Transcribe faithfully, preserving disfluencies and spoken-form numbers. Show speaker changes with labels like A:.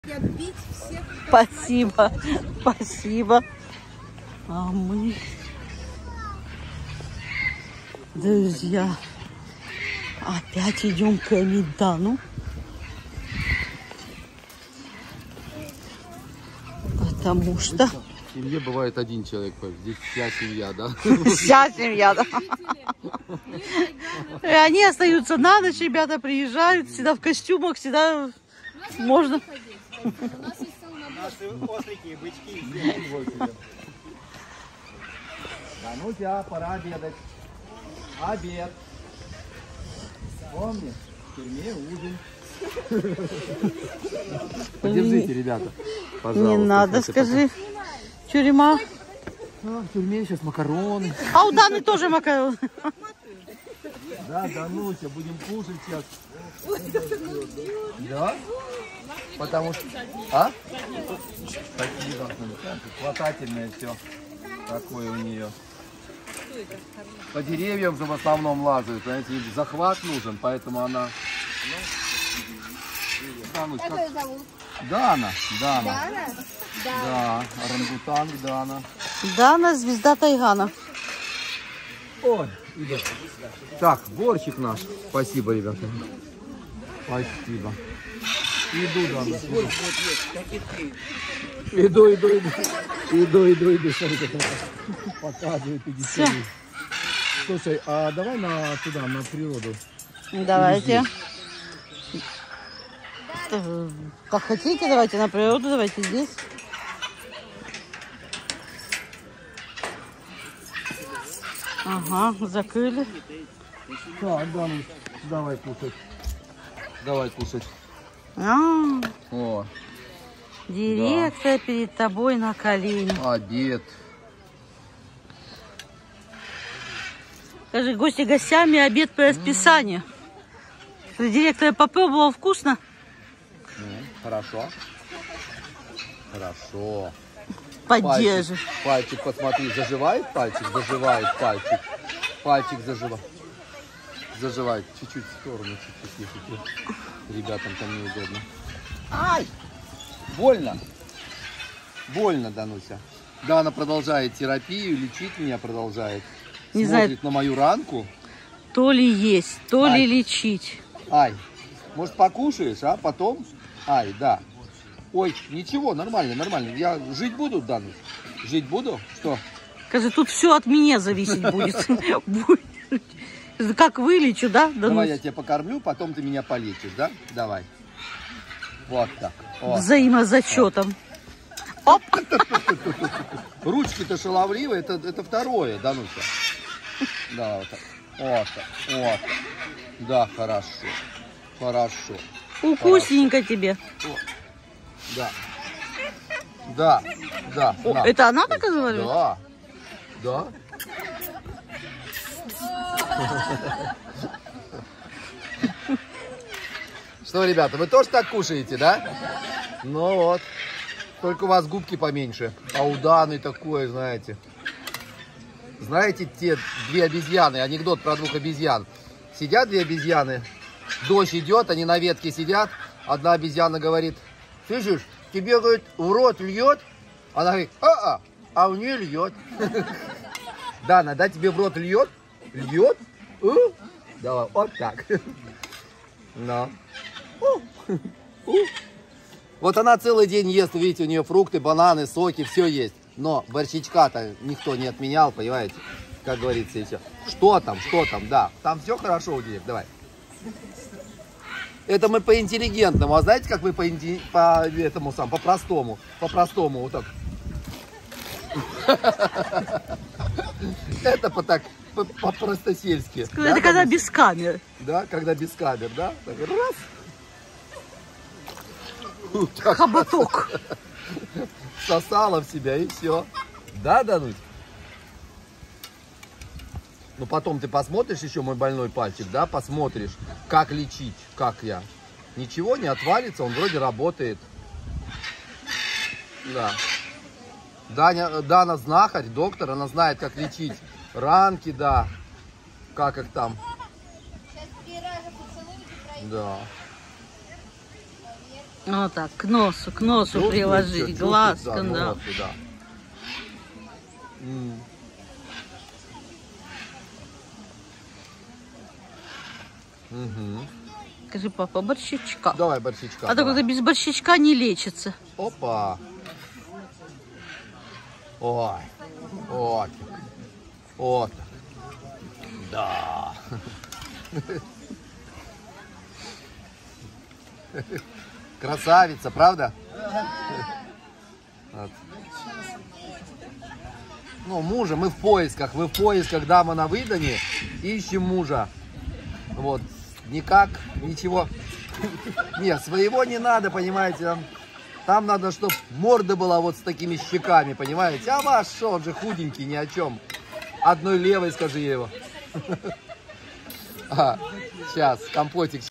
A: Спасибо, спасибо. А мы, друзья, опять идем к Амидану. Потому что...
B: В семье бывает один человек, здесь вся семья, да?
A: Вся семья, да. И они остаются на ночь, ребята приезжают, всегда в костюмах, всегда можно.
C: Наши ослики, бычки. Да ну тебя, пора обедать. Обед. Помни, в тюрьме ужин.
B: Подержите, ребята, пожалуйста.
A: Не надо, скажи. Тюрьма.
B: А, в тюрьме сейчас макароны.
A: А у Даны тоже макароны.
B: Да, да ну тебя, будем кушать сейчас. Да? Потому что... А? Такие должны быть. Хватательное все. Такое у нее. По деревьям же в основном лазают. Знаете, захват нужен, поэтому она... Данусь,
D: Как
B: как...
D: ее зовут?
B: Дана. Дана.
D: Дана?
B: Да, орангутанг Дана.
A: Дана, звезда Тайгана.
B: Ой, идет. Так, борщик наш. Спасибо, ребята. Спасибо. Иду, Дана. Иду, иду, иду. Иду, иду, иду. Смотри, как она показывает. Иди. Слушай, а давай на туда, на природу.
A: Давайте. Как хотите, давайте на природу, давайте здесь. Ага, закрыли.
B: Так, Дана, давай кушать. Давай кушать.
A: А,
B: О,
A: директор да. Перед тобой на колени.
B: Обед.
A: Скажи, гости гостями, обед по расписанию. Mm. Директор попробовал, вкусно?
B: Mm, хорошо. Хорошо.
A: Поддержи.
B: Пальчик, пальчик, посмотри, заживает пальчик, заживает пальчик. Пальчик заживает. Заживает. Чуть-чуть в сторону, чуть-чуть, если ребятам там неудобно. Ай! Больно. Больно, Дануся. Да, она продолжает терапию, лечить меня продолжает.
A: Не
B: Смотрит
A: знаю,
B: на мою ранку.
A: То ли есть, то
B: Ай.
A: ли лечить.
B: Ай, может покушаешь, а потом? Ай, да. Ой, ничего, нормально, нормально. Я жить буду, Данусь? Жить буду? Что?
A: Скажи, тут все от меня зависеть будет. Как вылечу, да?
B: Давай я тебя покормлю, потом ты меня полечишь, да? Давай. Вот так.
A: Взаимозачетом. Оп!
B: Ручки-то шаловливые, это, это второе, Дануся. Да, вот так. Вот так. Вот так. Да, хорошо. Хорошо.
A: Вкусненько хорошо. Тебе.
B: О. Да. Да. Да.
A: О, это она так и говорит?
B: Да. Да. Что, ребята, вы тоже так кушаете, да? Ну вот. Только у вас губки поменьше. А у Даны такое, знаете. Знаете, те две обезьяны, анекдот про двух обезьян. Сидят две обезьяны, дождь идет, они на ветке сидят. Одна обезьяна говорит: слышишь, тебе, говорит, в рот льет? Она говорит: а-а, а у нее льет. Дана, да, тебе в рот льет? Льет? Давай, вот так. Да. Вот она целый день ест, видите, у нее фрукты, бананы, соки, все есть. Но борщичка-то никто не отменял, понимаете? Как говорится, еще. Что там, что там, да. Там все хорошо у них, давай. Это мы по-интеллигентному. А знаете, как мы по, по этому сам, по-простому? По-простому, вот так. Это по так, по-простосельски.
A: Это когда без камер.
B: Да, когда без камер, да? Раз.
A: Хоботок.
B: Сосала в себя и все. Да, Дануть? Ну потом ты посмотришь еще мой больной пальчик, да? Посмотришь, как лечить, как я. Ничего не отвалится, он вроде работает. Да. Даня, Дана знахарь, доктор, она знает, как лечить ранки, да. Как их там.
D: Сейчас три раза поцелуйте, пройдите.
B: Да.
A: Вот так, к носу, к носу
B: Чувствует
A: приложить,
B: всё,
A: глазкам,
B: чувствует,
A: да.
B: носу, да. М. Мгм.
A: Скажи, папа, борщичка.
B: Давай борщичка.
A: А то
B: давай.
A: как-то без борщичка не лечится.
B: Опа. Ой. Вот. Вот. Да. Красавица, правда? Вот. Ну, мужа, мы в поисках. Мы в поисках, дама на выдане. Ищем мужа. Вот. Никак, ничего. Нет, своего не надо, понимаете. Там, там надо, чтобы морда была вот с такими щеками, понимаете. А ваш что, он же худенький, ни о чем. Одной левой скажи его. Сейчас, компотик.